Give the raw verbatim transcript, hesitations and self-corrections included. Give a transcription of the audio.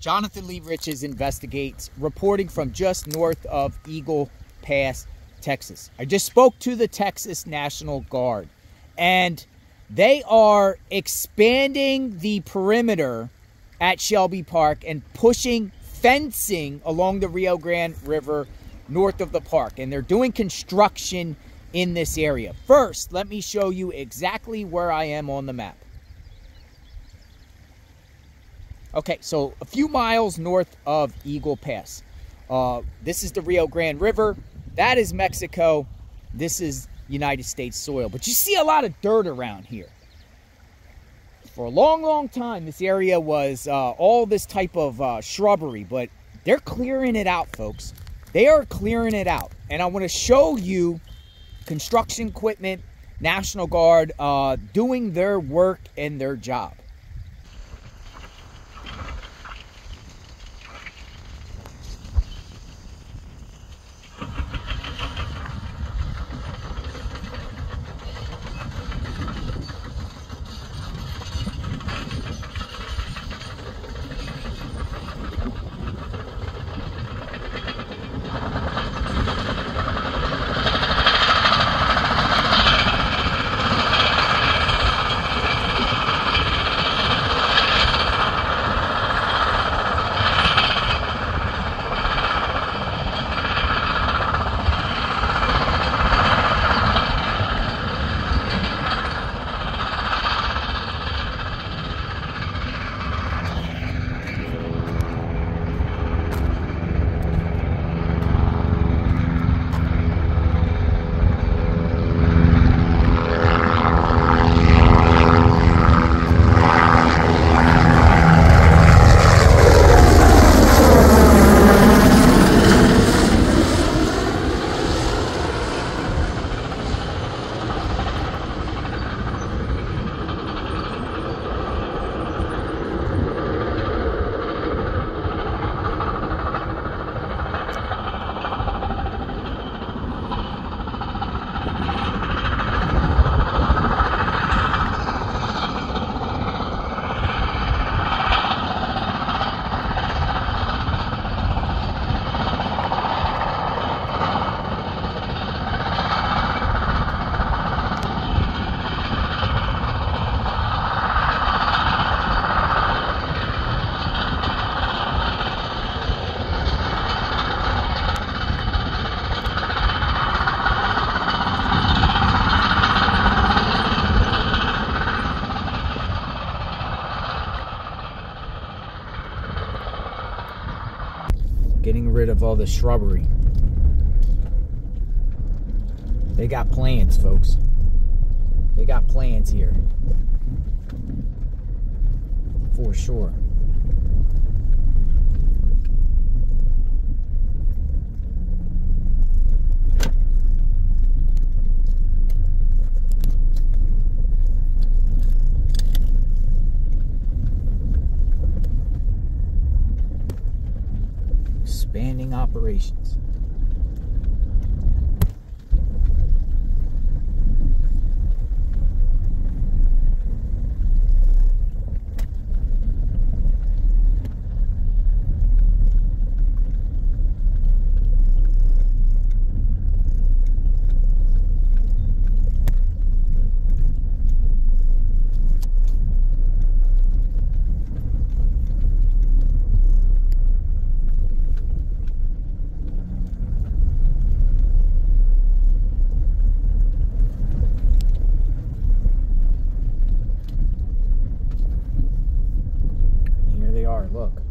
Jonathan Lee Riches investigates, reporting from just north of Eagle Pass, Texas. I just spoke to the Texas National Guard, and they are expanding the perimeter at Shelby Park and pushing fencing along the Rio Grande River north of the park. And they're doing construction in this area. First, let me show you exactly where I am on the map. Okay, so a few miles north of Eagle Pass. Uh, this is the Rio Grande River. That is Mexico. This is United States soil. But you see a lot of dirt around here. For a long, long time, this area was uh, all this type of uh, shrubbery. But they're clearing it out, folks. They are clearing it out. And I want to show you construction equipment, National Guard, uh, doing their work and their job. Getting rid of all the shrubbery. They got plans, folks. They got plans here. For sure. Expanding operations. Look.